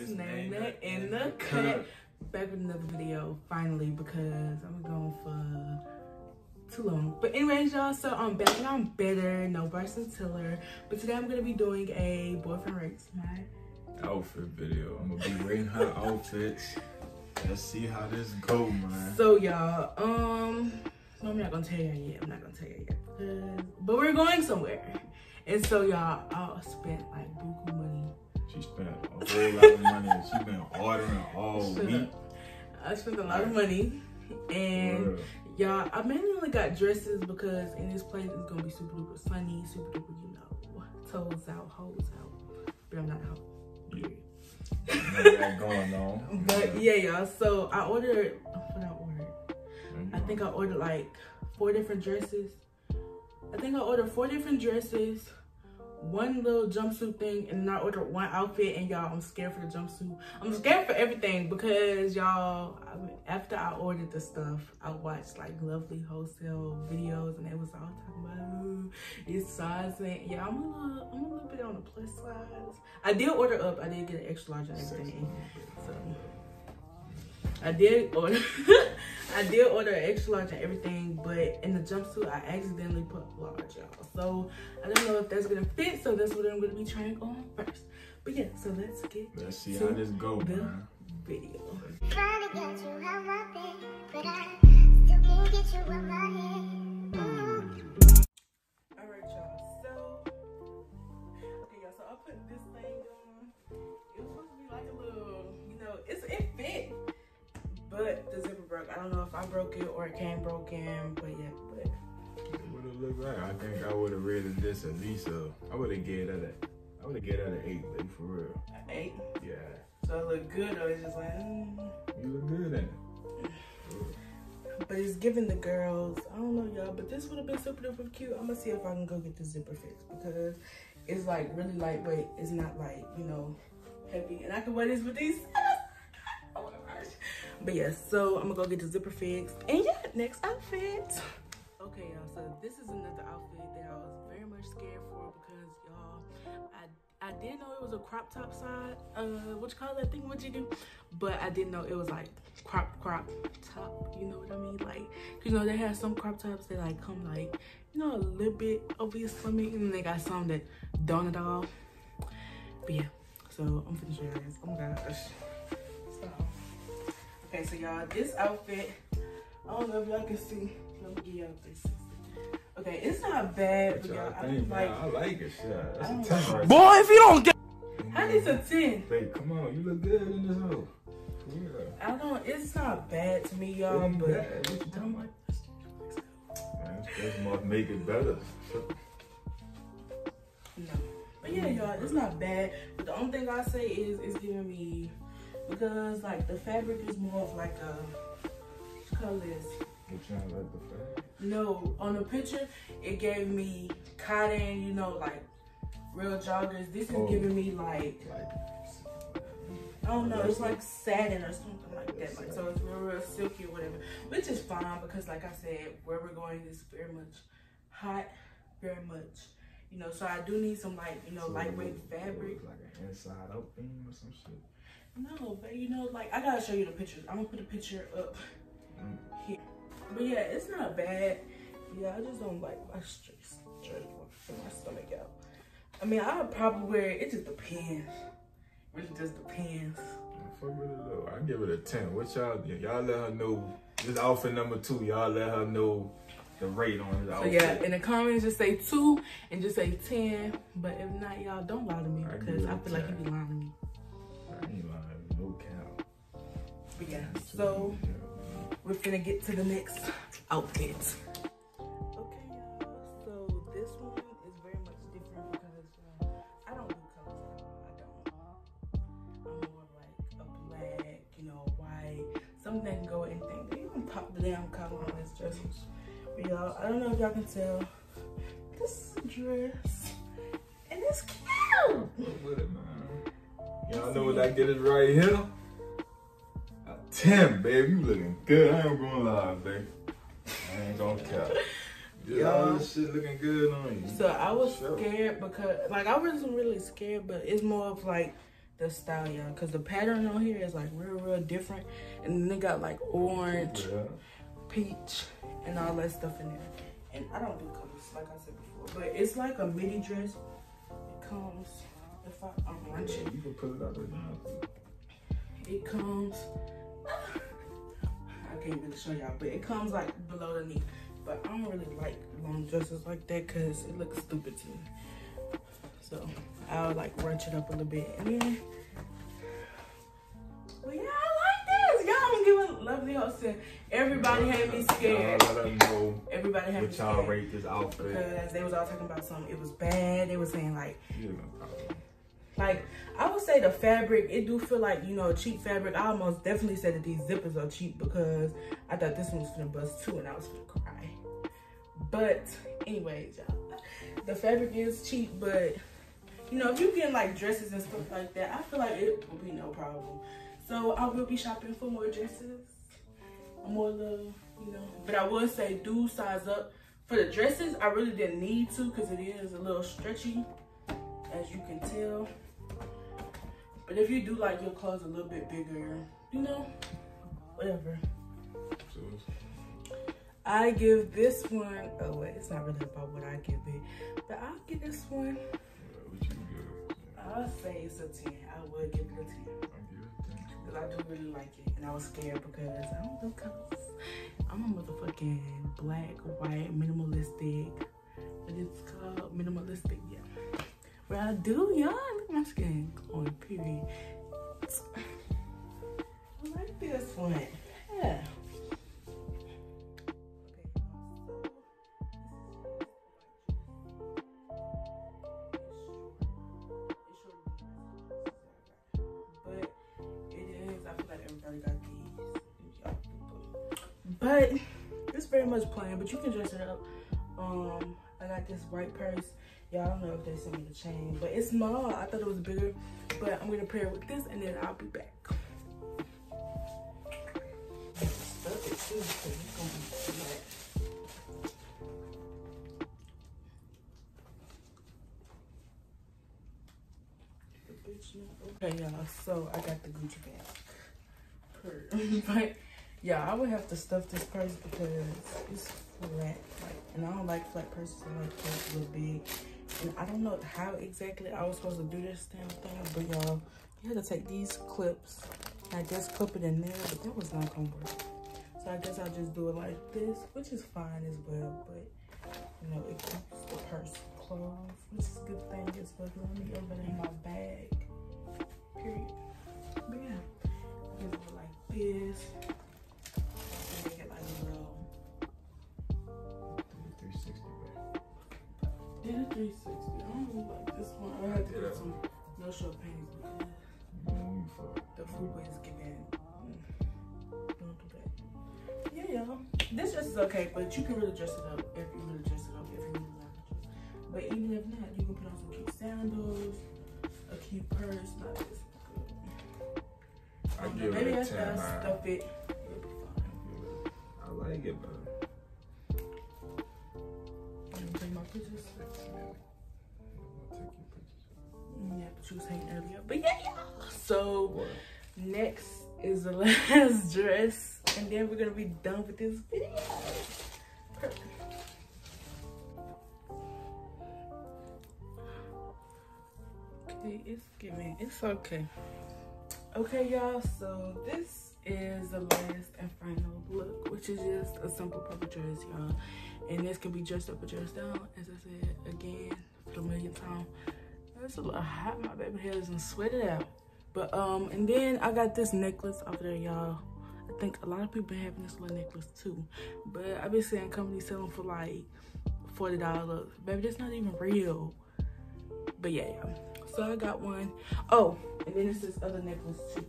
Name That in the Cut. Back with another video, finally, because I'm going for too long. But anyways, y'all, so I'm back and I'm better. No Bryson Tiller. But today I'm gonna be doing a boyfriend rates my outfit video. I'm gonna be rating her outfits. Let's see how this go, man. So y'all, no, I'm not gonna tell you yet. I'm not gonna tell you yet. But we're going somewhere. And so y'all, I spent like buku money. She spent a whole lot of money. She been ordering all week. I spent a lot of money. And y'all, I mainly only got dresses because in this place it's gonna be super duper sunny, super duper, you know, toes out, hoes out. But I'm not out. That going on. But yeah, y'all. So I ordered. What I ordered? I think I ordered like 4 different dresses. I think I ordered 4 different dresses, 1 little jumpsuit thing, and then I ordered 1 outfit. And y'all, I'm scared for the jumpsuit. I'm scared for everything because y'all, after I ordered the stuff, I watched like Lovely Wholesale videos, and they was all talking about, ooh, it's sizing. Yeah, I'm a little bit on the plus size. I did order up. I did get an extra large and everything. So I did order. I did order an extra large and everything, but in the jumpsuit, I accidentally put large, y'all. So I don't know if that's gonna fit. So that's what I'm gonna be trying on first. But yeah, so let's see how this go, man. Video. Trying to get you out my bed, but I still can't get you out my head. Alright, y'all. So okay, y'all. So I put this thing on. It was supposed to be like a little, you know, it fit. But the zipper broke. I don't know if I broke it or it came broken, but yeah, but it would have looked like. I think I would have rated this at least I would have gave that an 8, baby, for real. An 8? Yeah. So it looked good, or it's just like, You look good in it. But it's giving the girls, I don't know, y'all, but this would have been super duper cute. I'm gonna see if I can go get the zipper fixed because it's like really lightweight. It's not like, you know, heavy, and I can wear this with these. But yeah, so I'm gonna go get the zipper fixed. And yeah, next outfit. Okay, y'all, so this is another outfit that I was very much scared for because, y'all, I didn't know it was a crop top side. What you call that thing, what you do? But I didn't know it was like crop top, you know what I mean? Like, you know, they have some crop tops that like come like, you know, a little bit over your stomach, and then they got some that don't at all. But yeah, so I'm finna show you guys. Oh my gosh. So, okay, so y'all, this outfit, I don't know if y'all can see. Let me give y'all this. Okay, it's not bad, but y'all, I like it, shit. That's a 10 right. Boy, if you don't get how is a 10? Babe, come on, you look good in this hoe. Yeah. It's not bad to me, y'all, but what you talking about? Man, this must make it better. No. But yeah, y'all, it's not bad. But the only thing I say is it's giving me, because like the fabric is more of like a, what you call this? You trying to like the fabric? No, on the picture, it gave me cotton, you know, like real joggers. This is giving me like, I don't know, it's like satin or something like that. Like, so it's real silky or whatever, which is fine because like I said, where we're going is very much hot, very much, you know, so I do need some like, you know, so lightweight fabric. Like an inside out thing or some shit? No, but you know, like, I gotta show you the pictures. I'm gonna put a picture up here. But yeah, it's not bad. Yeah, I just don't like my straight my stomach out. I mean, I would probably wear it. It just depends. Really just depends. Fuck with it though. I give it a 10. What y'all let her know this outfit number 2. Y'all let her know the rate on this outfit. So yeah, in the comments just say 2 and just say 10. But if not, y'all don't lie to me because I feel like you be lying to me. I ain't lying, no cap. But yeah, so we're finna get to the next outfit. Okay, y'all. So this one is very much different because I don't do colors at all. I don't. I'm more like a black, you know, white, something that can go with anything. But you can pop the damn color on this dress. But y'all, I don't know if y'all can tell. This is a dress, and it's cute. Look with it, man. Y'all know what I get it right here? 10, baby. You looking good. I ain't gonna lie, baby. I ain't gonna cap. Yeah, all this shit looking good on you. So I was scared because, like, I wasn't really scared, but it's more of like the style, y'all, because the pattern on here is like real different, and then they got like orange, peach, and all that stuff in there. And I don't do colors, like I said before, but it's like a midi dress. It comes, if I'm watching, you can put it out there. It comes, I can't really show y'all, but it comes like below the knee. But I don't really like long dresses like that because it looks stupid to me. So I'll like crunch it up a little bit. And then, well, yeah, I like this. Y'all, I'm giving Lovely Hosting. Everybody had me scared. Let them know. Everybody had me scared. Y'all rate this outfit. Because they was all talking about something. It was bad. They were saying like, Yeah, no problem. like, I would say the fabric, it do feel like, you know, cheap fabric. I almost definitely said that these zippers are cheap because I thought this one was finna bust too and I was finna cry. But anyways, y'all, the fabric is cheap, but you know, if you get like dresses and stuff like that, I feel like it will be no problem. So I will be shopping for more dresses, more little, you know, but I would say do size up. For the dresses, I really didn't need to because it is a little stretchy, as you can tell. But if you do like your clothes a little bit bigger, you know, whatever. I give this one, oh wait, it's not really about what I give it, but I'll give this one, What you give? I'll say it's a 10. I would give it a 10. Because I do really like it. And I was scared because I don't do colors. I'm a motherfucking black, white, minimalistic, what it's called, minimalistic, yeah. But I do, y'all, look at my skin glowing, period. I like this one, yeah. But it's very much plain, but you can dress it up. I got this white purse. Y'all, I don't know if they sent me the chain, but it's small. I thought it was bigger, but I'm gonna pair it with this and then I'll be back. Stuff it too, so it's gonna be black. Okay, y'all, so I got the Gucci bag. But yeah, I would have to stuff this purse because it's flat, like, and I don't like flat purses. I like purses a little big, and I don't know how exactly I was supposed to do this damn thing, but y'all, you have to take these clips and I guess clip it in there, but that was not gonna work. So I guess I'll just do it like this, which is fine as well, but you know, it keeps the purse closed, which is a good thing as well. I need everything in my bag, period. But yeah, just do it like this. Make it like a little. Do the 360, babe. Yeah, the 360. I don't really like this one. I had to put some no show pants because the food is giving. Don't do that. Yeah, y'all. This dress is okay, but you can really dress it up if you really dress it up, if you really like it. But even if not, you can put on some cute sandals, a cute purse, not this. I give maybe it a that's 10. stuff it. I like it, but Take my pictures. Yeah, but you was hating earlier. But yeah, so next is the last dress, and then we're gonna be done with this video. Perfect. Okay, it's giving. It's okay. Okay, y'all. So this is the last and final look, which is just a simple purple dress, y'all. And this can be dressed up or dressed down, as I said again for the millionth time. It's a little hot, my baby hair doesn't sweat it out. But and then I got this necklace off there, y'all. I think a lot of people been having this little necklace too, but I've been seeing companies selling for like $40. Baby, that's not even real. But yeah, so I got one. Oh, and then it's this other necklace too.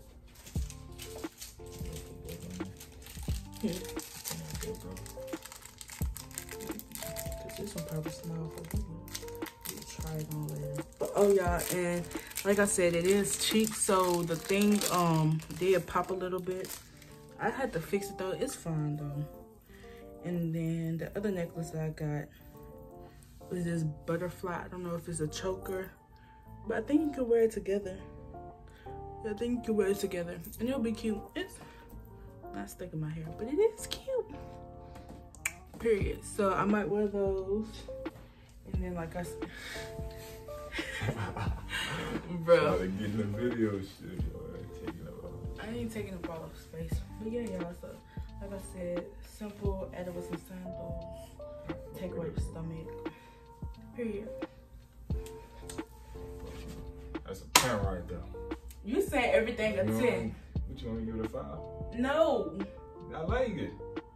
This one probably small for me. Try it on later. But oh y'all, and like I said, it is cheap, so the thing did pop a little bit. I had to fix it though. It's fine though. And then the other necklace I got was this butterfly. I don't know if it's a choker, but I think you can wear it together. I think you can wear it together and it'll be cute. It's not sticking my hair, but it is cute. Period. So I might wear those. And then like I said, bro. Getting the video shit, I ain't taking up all of space. But yeah, y'all. So like I said, simple, add it with some sandals, take away your stomach. Period. That's a 10 right there. You said everything a 10. What you want to give it a 5? No. I like it.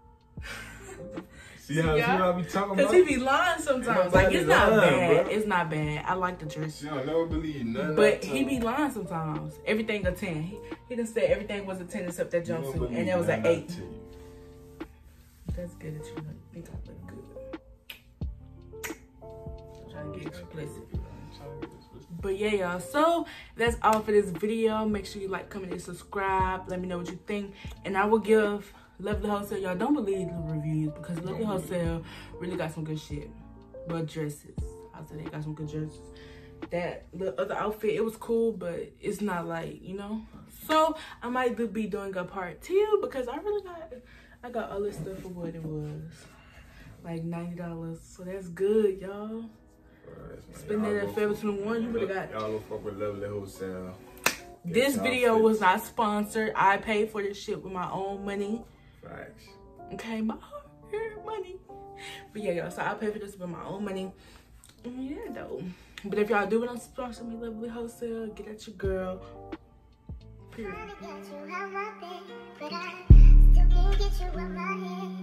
See how I be talking about? Because he be lying sometimes. Like, it's not bad. Bro. It's not bad. I like the dress. She don't never believe nothing. But he be lying sometimes. Everything a 10. He done said everything was a 10 except that jumpsuit. And it was an 8. That's good that you think I look good. I'm trying to get explicit. But yeah, y'all. So that's all for this video. Make sure you like, comment, and subscribe. Let me know what you think. And I will give Lovely Wholesale. Y'all don't believe the reviews because Lovely Wholesale really got some good shit. But dresses. I said they got some good dresses. That the other outfit, it was cool, but it's not like, you know. So I might be doing a part 2 because I got all this stuff for what it was. Like $90. So that's good, y'all. Spend that at Forever 21, you would have got. Y'all go fuck with Lovely Wholesale. This video was not sponsored. I paid for this shit with my own money. Facts. Okay, my own money. But yeah, y'all, so I paid for this with my own money. Yeah, though. But if y'all do want to sponsor me, Lovely Wholesale, get at your girl. Period. Trying to get you out my bed, but I still can't get you out my head.